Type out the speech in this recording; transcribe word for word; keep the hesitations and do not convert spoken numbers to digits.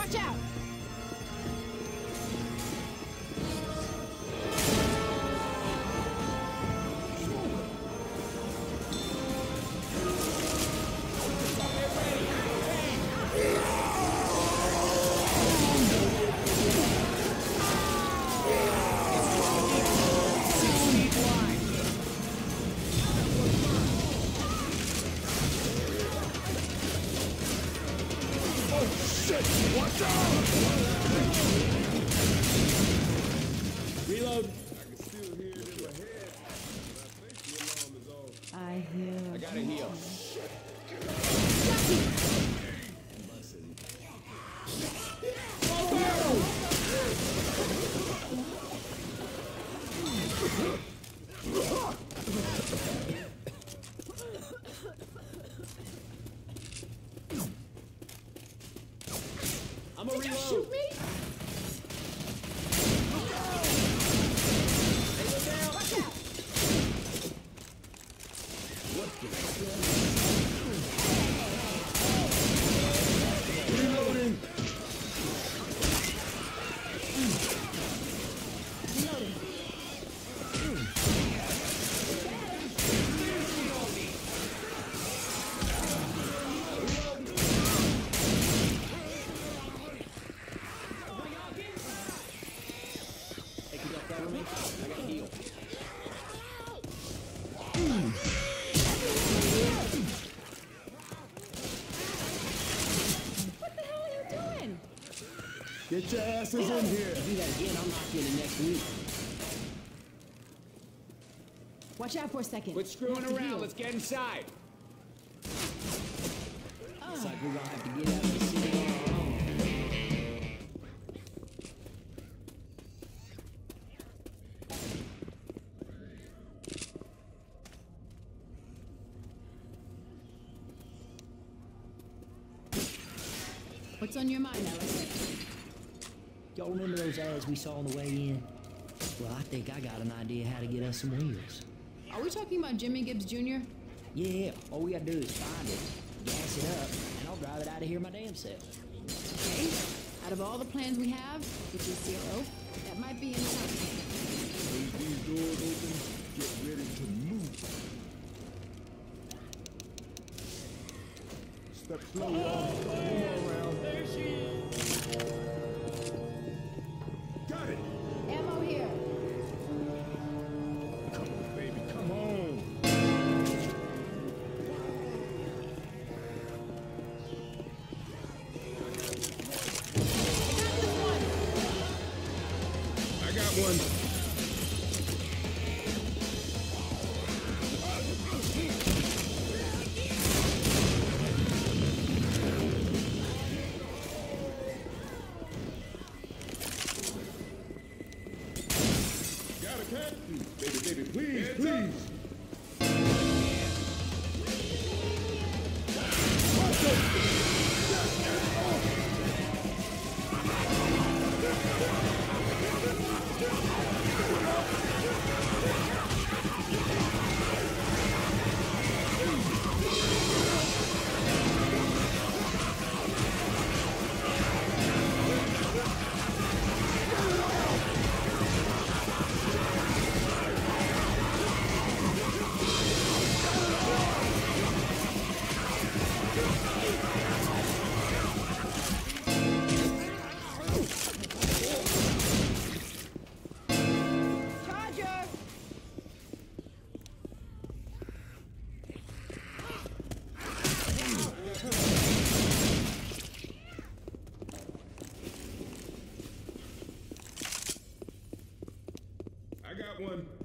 Watch out! Watch out! Reload. I can still hear it in my head. I think the alarm is off. I hear. I gotta heal. I'm a Did you reload. shoot me? Watch out! Reloading. Reloading. Hey, can y'all cover me? I gotta heal. What the hell are you doing? Get your asses in here. Do that again, I'll knock you in the next week. Watch out for a second. Quit screwing You have to around. heal. Let's get inside. Ah. Looks like we're gonna have to get out of the city on our own. What's on your mind, Alice? Y'all remember those ads we saw on the way in? Well, I think I got an idea how to get us some wheels. Are we talking about Jimmy Gibbs Junior? Yeah, all we gotta do is find it, gas it up, and I'll drive it out of here my damn self. Okay. Out of all the plans we have, which is zero, that might be enough. Leave these doors open. Get ready to move. Step slow, y'all. One more round. There she is. Got it. Ammo here. Come on, baby. Come on. I got one. Got a cat? Baby, baby, please, please. Watch it. Charger! I got one.